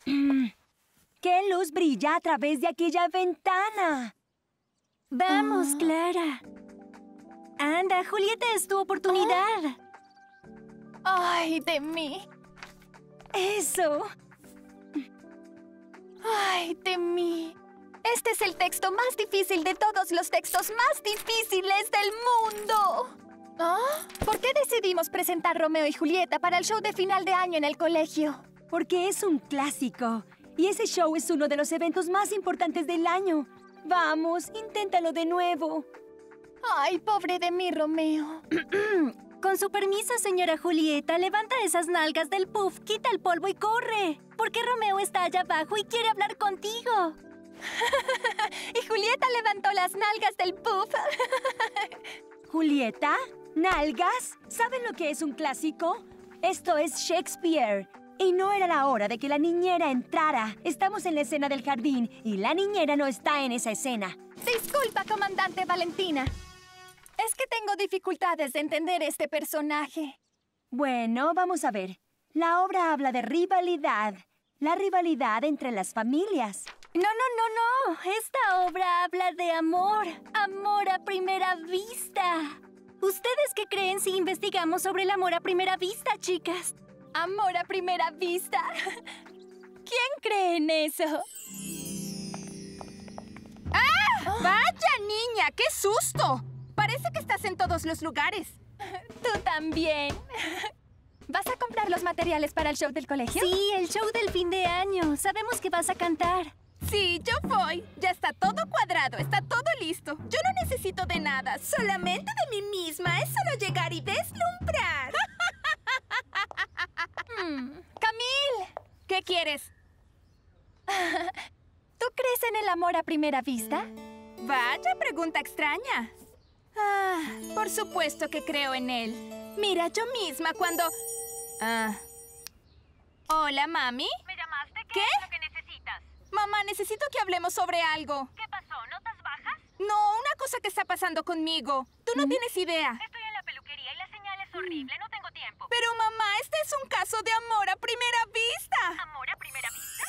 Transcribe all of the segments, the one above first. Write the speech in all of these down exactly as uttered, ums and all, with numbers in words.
¿Qué luz brilla a través de aquella ventana? Vamos, oh. Clara. Anda, Julieta, es tu oportunidad. Oh. ¡Ay, de mí! ¡Eso! ¡Ay, de mí! Este es el texto más difícil de todos los textos más difíciles del mundo. ¿Ah? ¿Por qué decidimos presentar Romeo y Julieta para el show de final de año en el colegio? Porque es un clásico. Y ese show es uno de los eventos más importantes del año. Vamos, inténtalo de nuevo. Ay, pobre de mí, Romeo. Con su permiso, señora Julieta, levanta esas nalgas del puff, quita el polvo y corre. Porque Romeo está allá abajo y quiere hablar contigo. Y Julieta levantó las nalgas del puff. ¿Julieta? ¿Nalgas? ¿Saben lo que es un clásico? Esto es Shakespeare. Y no era la hora de que la niñera entrara. Estamos en la escena del jardín y la niñera no está en esa escena. Disculpa, comandante Valentina. Es que tengo dificultades de entender este personaje. Bueno, vamos a ver. La obra habla de rivalidad. La rivalidad entre las familias. No, no, no, no. Esta obra habla de amor. Amor a primera vista. ¿Ustedes qué creen si investigamos sobre el amor a primera vista, chicas? ¿Amor a primera vista? ¿Quién cree en eso? ¡Ah! Oh. ¡Vaya, niña! ¡Qué susto! Parece que estás en todos los lugares. Tú también. ¿Vas a comprar los materiales para el show del colegio? Sí, el show del fin de año. Sabemos que vas a cantar. Sí, yo voy. Ya está todo cuadrado, está todo listo. Yo no necesito de nada, solamente de mí misma. Es solo llegar y deslumbrar. hmm. ¡Camille! ¿Qué quieres? ¿Tú crees en el amor a primera vista? Vaya pregunta extraña. Ah, por supuesto que creo en él. Mira, yo misma cuando... Ah. Hola, mami. ¿Me llamaste? ¿Qué, ¿Qué? es lo que necesitas? Mamá, necesito que hablemos sobre algo. ¿Qué pasó? ¿Notas bajas? No, una cosa que está pasando conmigo. Tú no ¿Mm? tienes idea. Estoy en la peluquería y la señal es horrible. No tengo tiempo. Pero, mamá, este es un caso de amor a primera vista. ¿Amor a primera vista?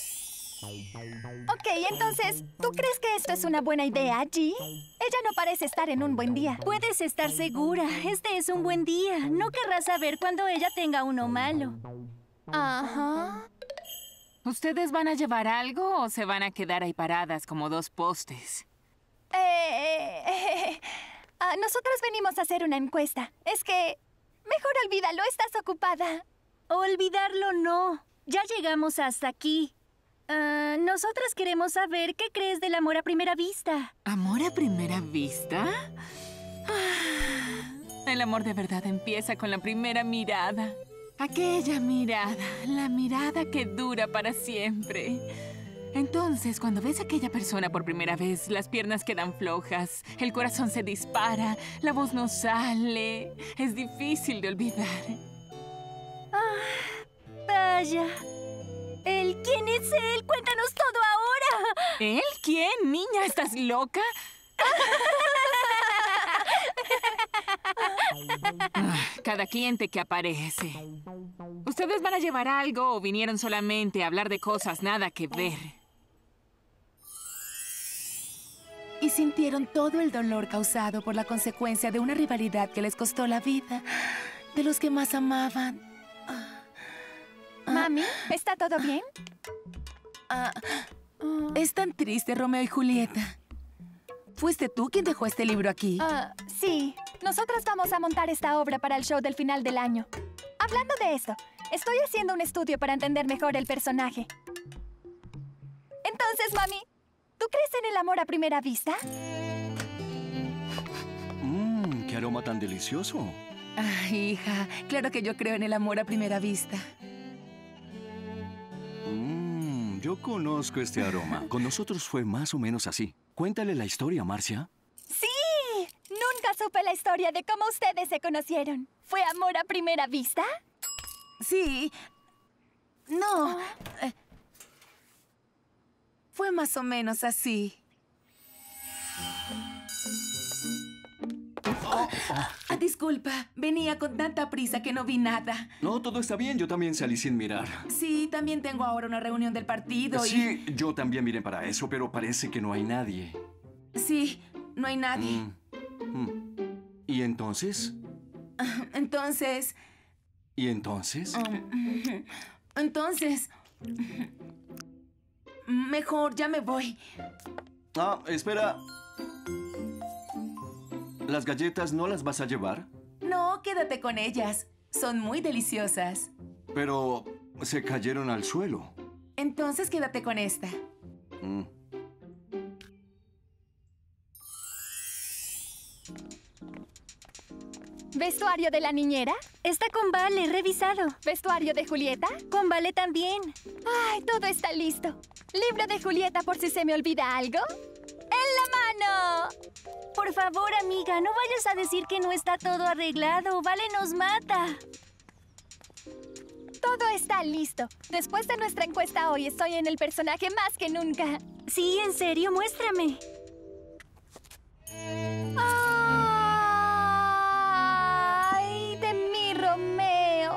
Ok, entonces, ¿tú crees que esto es una buena idea, G? Ella no parece estar en un buen día. Puedes estar segura. Este es un buen día. No querrás saber cuando ella tenga uno malo. Ajá. ¿Ustedes van a llevar algo o se van a quedar ahí paradas como dos postes? Eh, eh, eh, uh, nosotras venimos a hacer una encuesta. Es que... Mejor olvídalo, estás ocupada. Olvidarlo no. Ya llegamos hasta aquí. Uh, nosotras queremos saber qué crees del amor a primera vista. ¿Amor a primera vista? Ah, el amor de verdad empieza con la primera mirada. Aquella mirada, la mirada que dura para siempre. Entonces, cuando ves a aquella persona por primera vez, las piernas quedan flojas, el corazón se dispara, la voz no sale. Es difícil de olvidar. Ah, vaya. ¿Él? ¿Quién es él? Cuéntanos todo ahora. ¿Él? ¿Quién? Niña, ¿estás loca? Ah, cada cliente que aparece. ¿Ustedes van a llevar algo o vinieron solamente a hablar de cosas nada que ver? Y sintieron todo el dolor causado por la consecuencia de una rivalidad que les costó la vida de los que más amaban. Ah, ah, Mami, ¿está todo bien? Ah, uh, es tan triste, Romeo y Julieta. ¿Fuiste tú quien dejó este libro aquí? Uh, sí. Nosotras vamos a montar esta obra para el show del final del año. Hablando de esto, estoy haciendo un estudio para entender mejor el personaje. Entonces, mami, ¿tú crees en el amor a primera vista? Mmm, qué aroma tan delicioso. Ah, hija, claro que yo creo en el amor a primera vista. Mmm, yo conozco este aroma. Con nosotros fue más o menos así. Cuéntale la historia, Marcia. ¡Sí! Nunca supe la historia de cómo ustedes se conocieron. ¿Fue amor a primera vista? Sí. No. Oh. Eh, fue más o menos así. Oh, oh. disculpa. Venía con tanta prisa que no vi nada. No, todo está bien. Yo también salí sin mirar. Sí, también tengo ahora una reunión del partido y... Sí, yo también miré para eso, pero parece que no hay nadie. Sí, no hay nadie. Mm, mm. ¿Y entonces? Entonces... ¿Y entonces? um, entonces... Mejor, ya me voy. Ah, espera. ¿Las galletas no las vas a llevar? No, quédate con ellas. Son muy deliciosas. Pero se cayeron al suelo. Entonces quédate con esta. Mm. ¿Vestuario de la niñera? Está con Vale, revisado. ¿Vestuario de Julieta? Con Vale también. ¡Ay, todo está listo! ¿Libro de Julieta por si se me olvida algo? ¡En la mano! Por favor, amiga, no vayas a decir que no está todo arreglado. Vale nos mata. Todo está listo. Después de nuestra encuesta hoy, estoy en el personaje más que nunca. Sí, en serio, muéstrame. ¡Ay, de mi Romeo!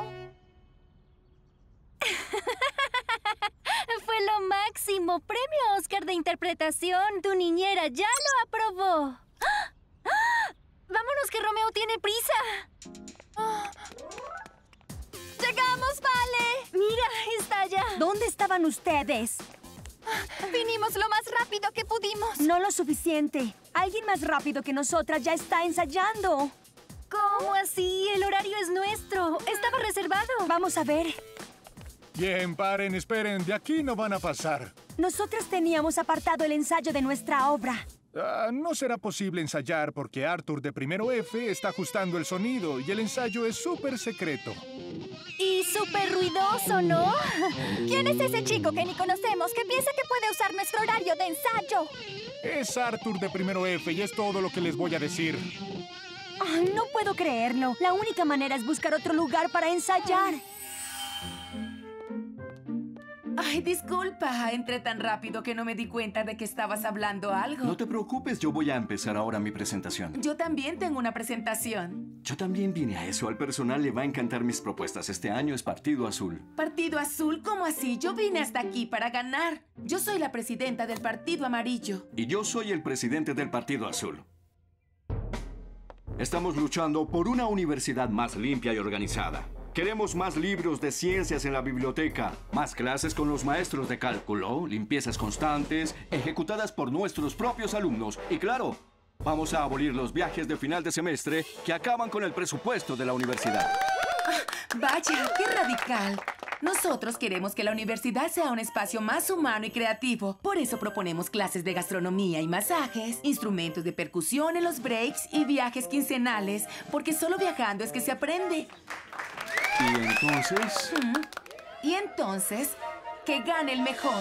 Fue lo máximo. Premio Oscar de interpretación. Tu niñera ya lo aprobó. ¡Ah! ¡Ah! ¡Vámonos que Romeo tiene prisa! ¡Ah! ¡Llegamos, Vale! Mira, está allá. ¿Dónde estaban ustedes? Vinimos lo más rápido que pudimos. No lo suficiente. Alguien más rápido que nosotras ya está ensayando. ¿Cómo así? El horario es nuestro. Estaba reservado. Vamos a ver. Bien, paren, esperen. De aquí no van a pasar. Nosotras teníamos apartado el ensayo de nuestra obra. Ah, no será posible ensayar porque Arthur de primero F está ajustando el sonido y el ensayo es súper secreto. Y súper ruidoso, ¿no? ¿Quién es ese chico que ni conocemos que piensa que puede usar nuestro horario de ensayo? Es Arthur de primero F y es todo lo que les voy a decir. Ay, no puedo creerlo. La única manera es buscar otro lugar para ensayar. Ay, disculpa. Entré tan rápido que no me di cuenta de que estabas hablando algo. No te preocupes, yo voy a empezar ahora mi presentación. Yo también tengo una presentación. Yo también vine a eso. Al personal le va a encantar mis propuestas. Este año es Partido Azul. ¿Partido Azul? ¿Cómo así? Yo vine hasta aquí para ganar. Yo soy la presidenta del Partido Amarillo. Y yo soy el presidente del Partido Azul. Estamos luchando por una universidad más limpia y organizada. Queremos más libros de ciencias en la biblioteca, más clases con los maestros de cálculo, limpiezas constantes, ejecutadas por nuestros propios alumnos. Y claro, vamos a abolir los viajes de final de semestre que acaban con el presupuesto de la universidad. Ah, vaya, qué radical. Nosotros queremos que la universidad sea un espacio más humano y creativo. Por eso proponemos clases de gastronomía y masajes, instrumentos de percusión en los breaks y viajes quincenales, porque solo viajando es que se aprende. ¿Y entonces? ¿Mm? Y entonces, que gane el mejor.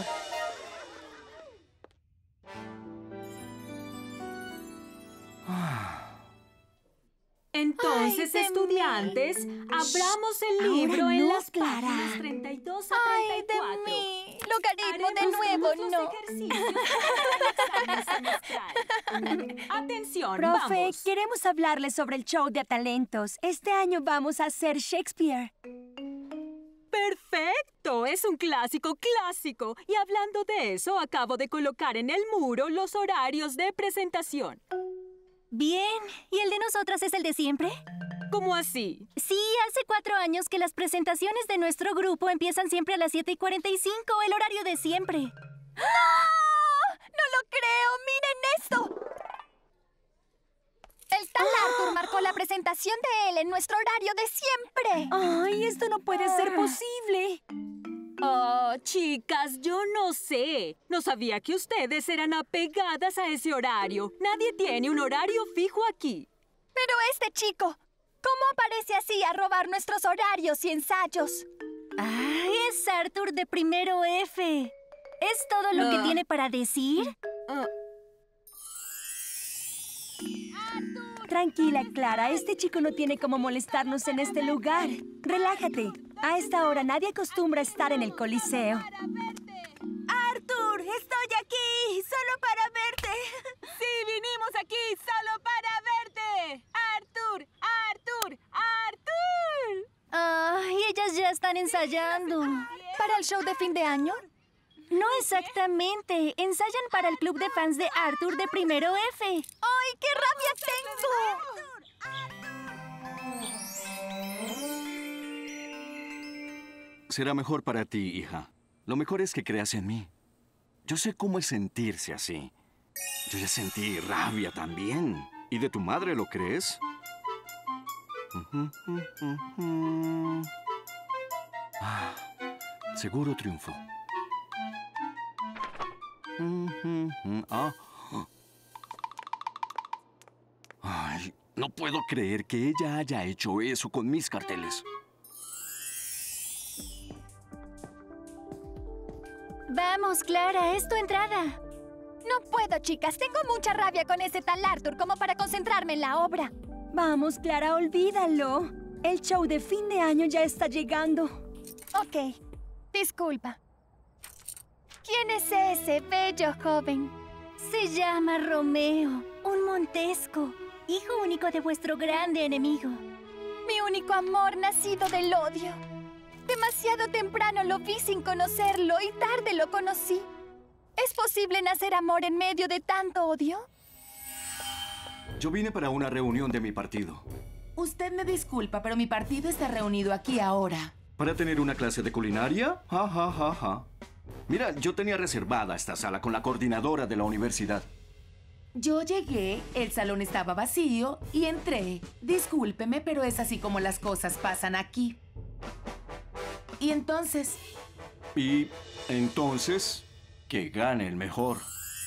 Entonces, Ay, de estudiantes, mí. abramos el Ahora libro en no, las Clara. páginas treinta y dos a ¡Ay, treinta y cuatro. de mí! Logaritmo de Haremos nuevo, todos no. los ejercicios para el examen semestral. Atención, Profe, vamos. queremos hablarles sobre el show de talentos. Este año vamos a hacer Shakespeare. ¡Perfecto! Es un clásico clásico. Y hablando de eso, acabo de colocar en el muro los horarios de presentación. Bien. ¿Y el de nosotras es el de siempre? ¿Cómo así? Sí, hace cuatro años que las presentaciones de nuestro grupo empiezan siempre a las siete y cuarenta y cinco, el horario de siempre. ¡No! ¡No lo creo! ¡Miren esto! El tal Arthur marcó la presentación de él en nuestro horario de siempre. Ay, esto no puede ser posible. Oh, chicas, yo no sé. No sabía que ustedes eran apegadas a ese horario. Nadie tiene un horario fijo aquí. Pero este chico, ¿cómo aparece así a robar nuestros horarios y ensayos? ¡Ay, es Arthur de primero F! ¿Es todo lo que Ah. tiene para decir? Ah, Tranquila, Clara. Este chico no tiene cómo molestarnos en este lugar. Relájate. A esta hora nadie acostumbra a estar en el Coliseo. ¡Arthur! ¡Estoy aquí! ¡Solo para verte! Sí, vinimos aquí solo para verte. Arthur, Arthur. siquiera están ensayando. ¿Para el show de fin de año? No exactamente. Ensayan para el club de fans de Arthur de Primero F. ¡Ay, qué rabia tengo! Será mejor para ti, hija. Lo mejor es que creas en mí. Yo sé cómo es sentirse así. Yo ya sentí rabia también. ¿Y de tu madre lo crees? Ah, seguro triunfo. Ah. Ay, no puedo creer que ella haya hecho eso con mis carteles. Vamos, Clara, es tu entrada. No puedo, chicas. Tengo mucha rabia con ese tal Arthur como para concentrarme en la obra. Vamos, Clara, olvídalo. El show de fin de año ya está llegando. Ok, disculpa. ¿Quién es ese bello joven? Se llama Romeo, un Montesco, hijo único de vuestro grande enemigo. Mi único amor nacido del odio. Demasiado temprano lo vi sin conocerlo y tarde lo conocí. ¿Es posible nacer amor en medio de tanto odio? Yo vine para una reunión de mi partido. Usted me disculpa, pero mi partido está reunido aquí ahora. ¿Para tener una clase de culinaria? Ja, ja, ja, ja. Mira, yo tenía reservada esta sala con la coordinadora de la universidad. Yo llegué, el salón estaba vacío y entré. Discúlpeme, pero es así como las cosas pasan aquí. ¿Y entonces? Y entonces, que gane el mejor.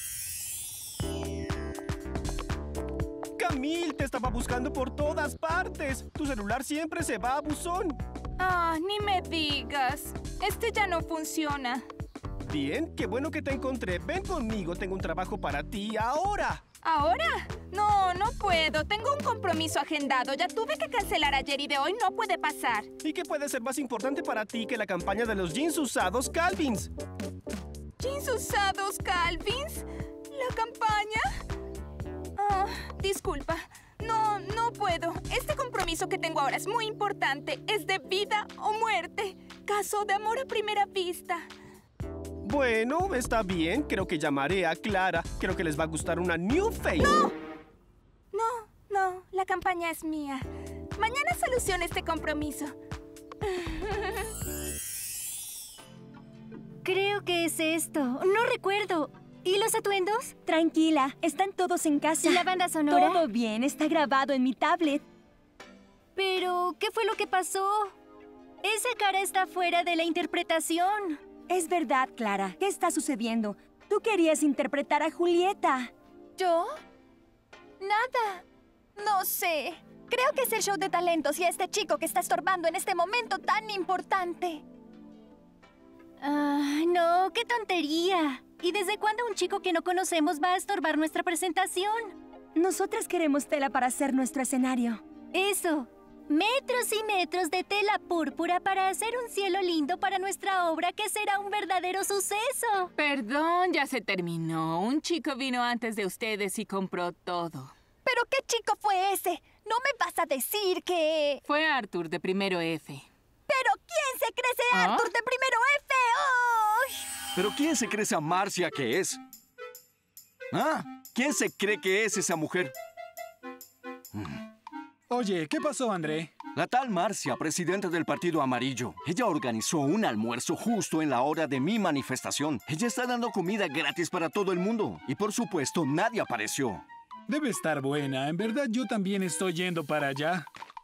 Camille, te estaba buscando por todas partes. Tu celular siempre se va a buzón. Ah, ni me digas. Este ya no funciona. Bien, qué bueno que te encontré. Ven conmigo, tengo un trabajo para ti ahora. ¿Ahora? No, no puedo. Tengo un compromiso agendado. Ya tuve que cancelar ayer y de hoy no puede pasar. ¿Y qué puede ser más importante para ti que la campaña de los jeans usados Calvins? ¿Jeans usados Calvins? ¿La campaña? Ah, disculpa. No, no puedo. Este compromiso que tengo ahora es muy importante. Es de vida o muerte. Caso de amor a primera vista. Bueno, está bien. Creo que llamaré a Clara. Creo que les va a gustar una new face. ¡No! No, no. La campaña es mía. Mañana soluciono este compromiso. Creo que es esto. No recuerdo. ¿Y los atuendos? Tranquila, están todos en casa. ¿Y la banda sonora? Todo bien, está grabado en mi tablet. Pero, ¿qué fue lo que pasó? Esa cara está fuera de la interpretación. Es verdad, Clara. ¿Qué está sucediendo? Tú querías interpretar a Julieta. ¿Yo? Nada. No sé. Creo que es el show de talentos y a este chico que está estorbando en este momento tan importante. Ah, no, qué tontería. ¿Y desde cuándo un chico que no conocemos va a estorbar nuestra presentación? Nosotras queremos tela para hacer nuestro escenario. Eso. Metros y metros de tela púrpura para hacer un cielo lindo para nuestra obra que será un verdadero suceso. Perdón, ya se terminó. Un chico vino antes de ustedes y compró todo. ¿Pero qué chico fue ese? No me vas a decir que... Fue Arthur de Primero F. ¿Pero quién se cree ese ¿Ah? Arthur de Primero F? ¡Oh! ¿Pero quién se cree esa Marcia que es? ¿Ah? ¿Quién se cree que es esa mujer? Oye, ¿qué pasó, André? La tal Marcia, presidenta del Partido Amarillo. Ella organizó un almuerzo justo en la hora de mi manifestación. Ella está dando comida gratis para todo el mundo. Y por supuesto, nadie apareció. Debe estar buena. En verdad, yo también estoy yendo para allá.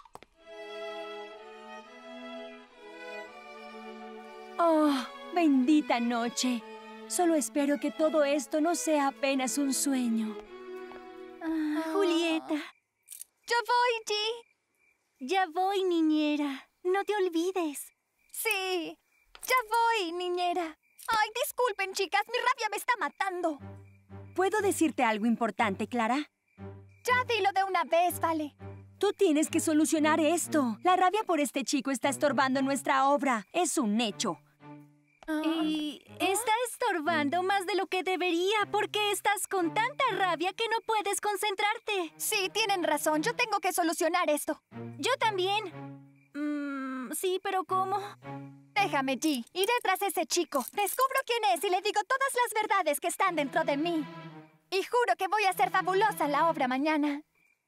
Oh, bendita noche. Solo espero que todo esto no sea apenas un sueño. Ah, Julieta. Yo voy, G. Ya voy, niñera. No te olvides. Sí, ya voy, niñera. Ay, disculpen, chicas. Mi rabia me está matando. ¿Puedo decirte algo importante, Clara? Ya dilo de una vez, vale. Tú tienes que solucionar esto. La rabia por este chico está estorbando nuestra obra. Es un hecho. Y está estorbando más de lo que debería porque estás con tanta rabia que no puedes concentrarte. Sí, tienen razón. Yo tengo que solucionar esto. Yo también. Mm, Sí, pero ¿cómo? Déjame, G. Iré tras ese chico. Descubro quién es y le digo todas las verdades que están dentro de mí. Y juro que voy a hacer fabulosa la obra mañana.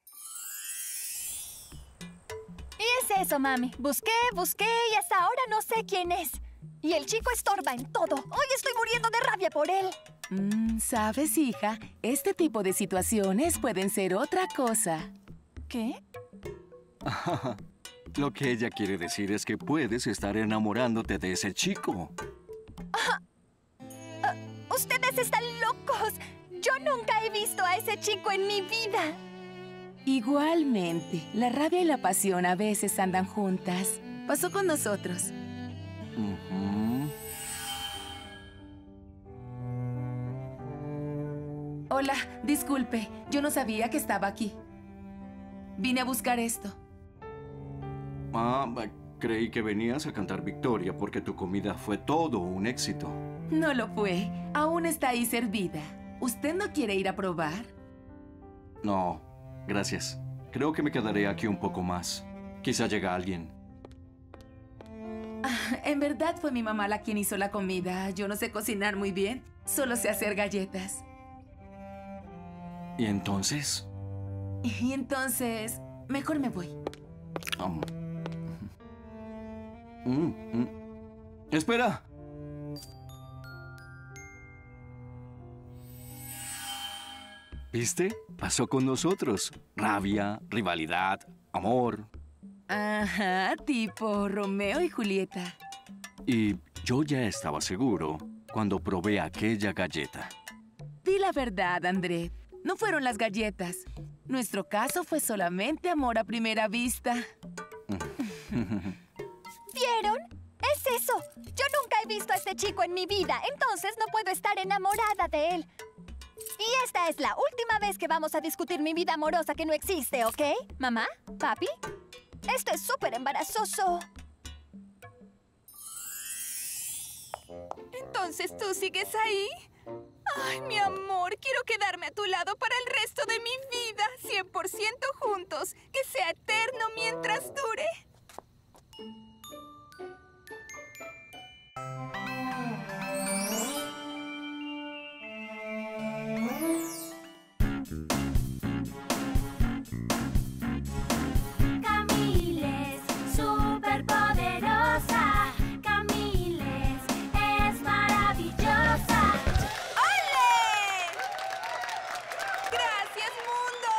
Y es eso, mami. Busqué, busqué y hasta ahora no sé quién es. Y el chico estorba en todo. Hoy estoy muriendo de rabia por él. Mm, ¿sabes, hija? Este tipo de situaciones pueden ser otra cosa. ¿Qué? Lo que ella quiere decir es que puedes estar enamorándote de ese chico. Ah, uh, ¡Ustedes están locos! Yo nunca he visto a ese chico en mi vida. Igualmente, la rabia y la pasión a veces andan juntas. Pasó con nosotros. Uh-huh. Hola, disculpe. Yo no sabía que estaba aquí. Vine a buscar esto. Ah, creí que venías a cantar victoria porque tu comida fue todo un éxito. No lo fue. Aún está ahí servida. ¿Usted no quiere ir a probar? No, gracias. Creo que me quedaré aquí un poco más. Quizá llegue alguien. Ah, en verdad fue mi mamá la quien hizo la comida. Yo no sé cocinar muy bien. Solo sé hacer galletas. ¿Y entonces? Y entonces, mejor me voy. Um. Mm, mm. ¡Espera! ¿Viste? Pasó con nosotros. Rabia, rivalidad, amor. Ajá, tipo Romeo y Julieta. Y yo ya estaba seguro cuando probé aquella galleta. Di la verdad, André. No fueron las galletas. Nuestro caso fue solamente amor a primera vista. ¿Vieron? ¡Es eso! Yo nunca he visto a este chico en mi vida, entonces no puedo estar enamorada de él. Y esta es la última vez que vamos a discutir mi vida amorosa que no existe, ¿ok? ¿Mamá? ¿Papi? Esto es súper embarazoso. ¿Entonces tú sigues ahí? Ay, mi amor, quiero quedarme a tu lado para el resto de mi vida. cien por ciento juntos. Que sea eterno mientras dure. Camille es superpoderosa. Camille es maravillosa. ¡Ole! ¡Gracias, mundo!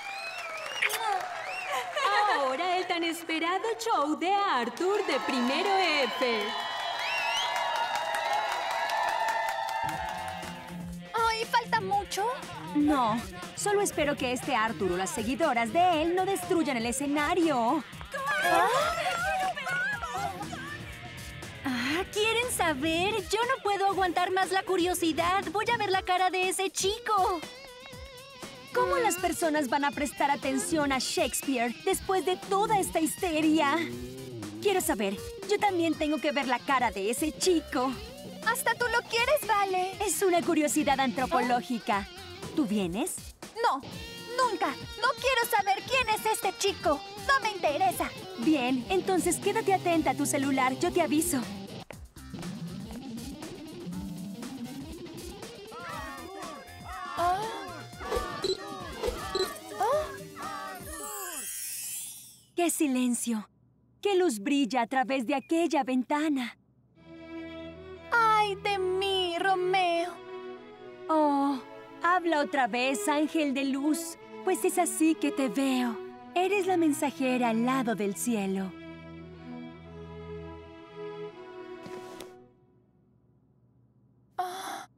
Ahora el tan esperado show de Arthur de Primero F. ¡Ay, falta mucho! No, solo espero que este Arthur o las seguidoras de él no destruyan el escenario. Ah, ¿quieren saber? Yo no puedo aguantar más la curiosidad. Voy a ver la cara de ese chico. ¿Cómo las personas van a prestar atención a Shakespeare después de toda esta histeria? Quiero saber, yo también tengo que ver la cara de ese chico. Hasta tú lo quieres, Vale. Es una curiosidad antropológica. ¿Tú vienes? No, nunca. No quiero saber quién es este chico. No me interesa. Bien, entonces quédate atenta a tu celular. Yo te aviso. Oh. Oh. ¡Qué silencio! ¡Qué luz brilla a través de aquella ventana! ¡Ay, de mí, Romeo! Oh, habla otra vez, ángel de luz. Pues es así que te veo. Eres la mensajera al lado del cielo. Oh.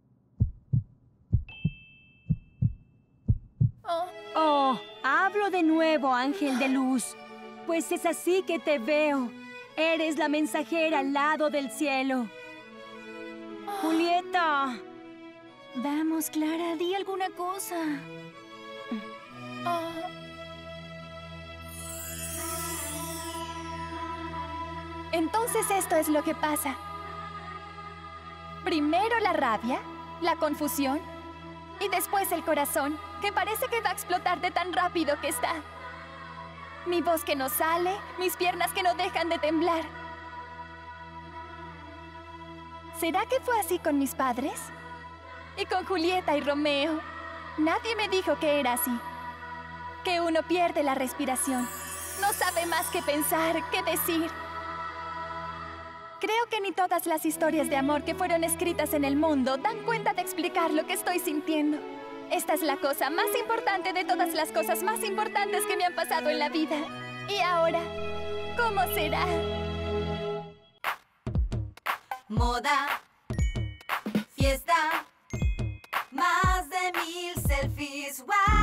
Oh. Oh, hablo de nuevo, ángel de luz. Pues es así que te veo. Eres la mensajera al lado del cielo. Julieta. Vamos, Clara, di alguna cosa. Oh. Entonces esto es lo que pasa. Primero la rabia, la confusión y después el corazón, que parece que va a explotar de tan rápido que está. Mi voz que no sale, mis piernas que no dejan de temblar. ¿Será que fue así con mis padres? Y con Julieta y Romeo. Nadie me dijo que era así. Que uno pierde la respiración. No sabe más qué pensar, qué decir. Creo que ni todas las historias de amor que fueron escritas en el mundo dan cuenta de explicar lo que estoy sintiendo. Esta es la cosa más importante de todas las cosas más importantes que me han pasado en la vida. Y ahora, ¿cómo será? Moda, fiesta, más de mil selfies, wow.